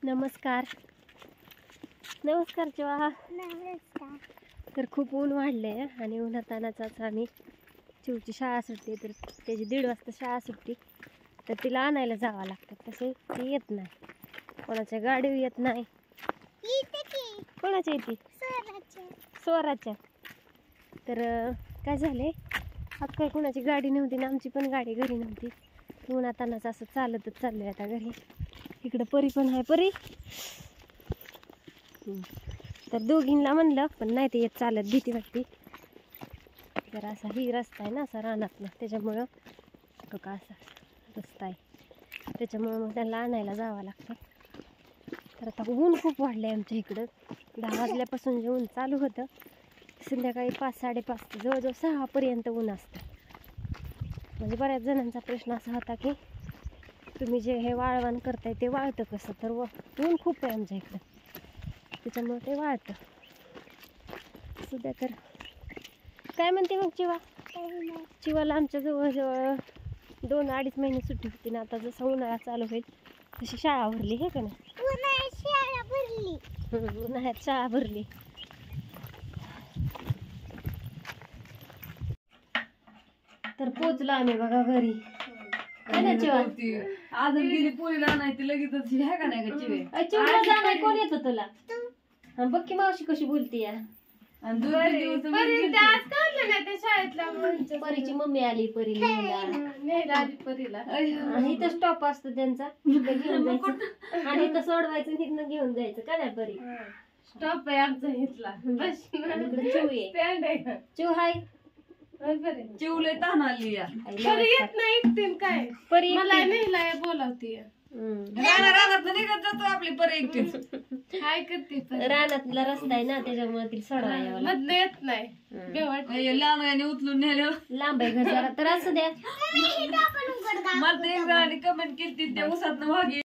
नमस्कार नमस्कार चिवा. तर खूप ऊन वाढले आणि उन्हातानाचाच आम्ही चिवची शाळा सुटते तर त्याची 1:30 वाजता शाळा सुटते तर तिला आणायला जावं लागतं. तसे ती येत नाही, कोणाच्या गाडी येत नाही. कोणाच्या येते? स्वराच्या. तर काय झाले, आज काय कोणाची गाडी नव्हती ना, आमची पण गाडी घरी नव्हती. उन्हातानाच असं चालतच चाललोय आता घरी. इकडं परी पण आहे. परी तर दोघींना म्हणलं पण नाही ते येत, चालत भीती वाटते. तर असा ही रस्ता आहे ना, असा रानातला, त्याच्यामुळं का असा रस्ता आहे, त्याच्यामुळं मग त्यांना आणायला जावं लागतं. तर आता ऊन खूप वाढलं आहे आमच्या इकडं. 10 वाजल्यापासून जे ऊन चालू होतं संध्याकाळी 5-5:30 जवळजवळ 6पर्यंत ऊन असतं. म्हणजे बऱ्याच जणांचा प्रश्न असा होता की तुम्ही जे हे वाळवण करताय ते वाळतं कसं, तर ऊन खूप आहे आमच्या इकडं, त्याच्यामुळे ते वाळतं. सध्या तर काय म्हणते मग चिवा? चिवाला आमच्या जवळजवळ 2-2.5 महिने सुट्टी होती ना. आता जसं उन्हाळा चालू होईल तशी शाळा भरली हे का नाही? उन्हाळ्यात शाळा भरली. तर पोचलो आम्ही बघा घरी. अजून गेली पोरीला नाही ती लगेच आहे का नाही का चिवे? चिवला जाणार कोण येतं तुला? बघ की मावशी कशी बोलती या. परीची मम्मी आली परीला आणि इथं स्टॉप असतो त्यांचा, घेऊन जायचं आणि इथं सोडवायचं, तिथनं घेऊन जायचं का नाही परी? स्टॉप आहे आमचा इथला. इकडे चिव आहे. चिव हाय. चिवले ताण आली या येत नाही काय परी मला नेहला बोलावती. रानात निघत जातो आपली परी एकटीच. काय करते? रानातला रस्ता आहे ना, त्याच्यामुळे तिला सोडवायला मधलं येत नाही. लहान उचलून नेलं. लांब आहे घर जरा, तर असू द्या. मला ते एक जणांनी कमेंट केली त्या उसात वाघ